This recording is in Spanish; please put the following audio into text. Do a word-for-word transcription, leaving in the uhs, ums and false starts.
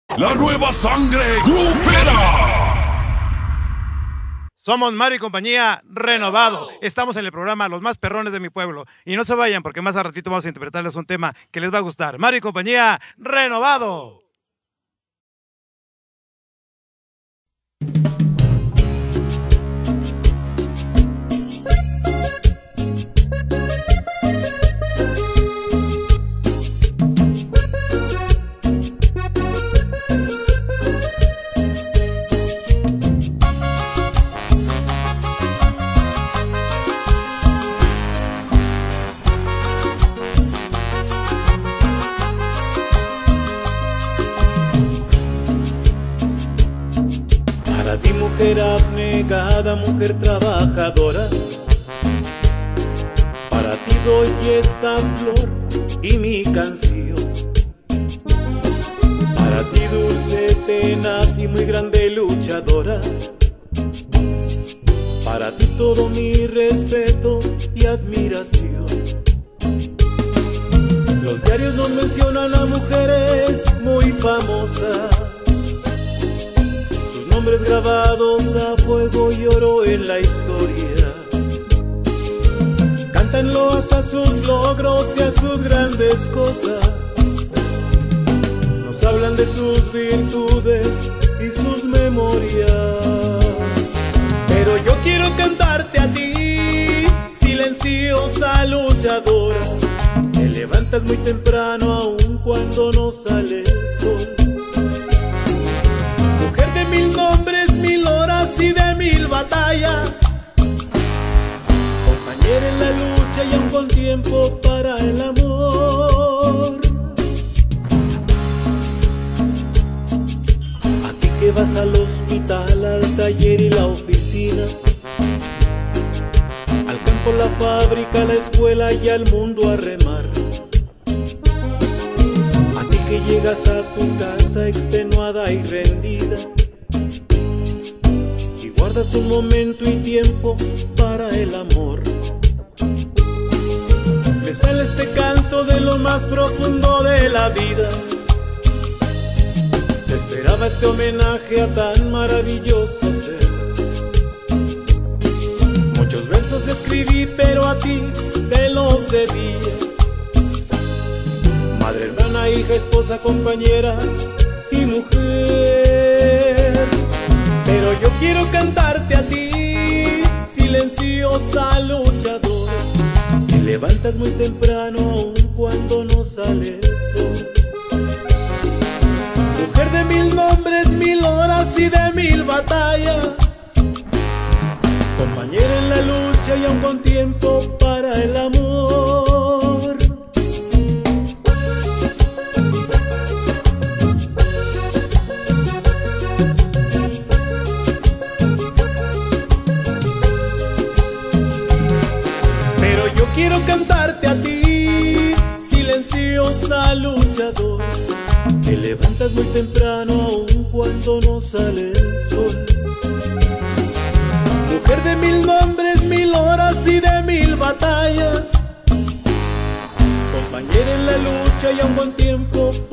La nueva sangre grupera. Somos Mario y compañía renovado. Estamos en el programa Los Más Perrones de mi Pueblo. Y no se vayan porque más a ratito vamos a interpretarles un tema que les va a gustar. Mario y compañía renovado. Para ti, mujer abnegada, mujer trabajadora, para ti doy esta flor y mi canción. Para ti, dulce, tenaz y muy grande luchadora, para ti todo mi respeto y admiración. Los diarios nos mencionan a mujeres muy famosas, nombres grabados a fuego y oro en la historia. Cantan loas a sus logros y a sus grandes cosas. Nos hablan de sus virtudes y sus memorias. Pero yo quiero cantarte a ti, silenciosa luchadora. Te levantas muy temprano aun cuando no sale el sol. Mujer de mil nombres, mil horas y de mil batallas, compañera en la lucha y aún con tiempo para el amor. A ti que vas al hospital, al taller y la oficina, al campo, la fábrica, la escuela y al mundo a remar. Que llegas a tu casa extenuada y rendida y guardas un momento y tiempo para el amor. Me sale este canto de lo más profundo de la vida. Se esperaba este homenaje a tan maravilloso ser. Muchos versos escribí, pero a ti te los debía. Madre, hermana, hija, esposa, compañera y mujer. Pero yo quiero cantarte a ti, silenciosa luchadora. Te levantas muy temprano aun cuando no sale el sol. Mujer de mil nombres, mil horas y de mil batallas, compañera en la lucha y aun con tiempo para el amor. Quiero cantarte a ti, silenciosa luchadora. Te levantas muy temprano aun cuando no sale el sol. Mujer de mil nombres, mil horas y de mil batallas, compañera en la lucha y a un buen tiempo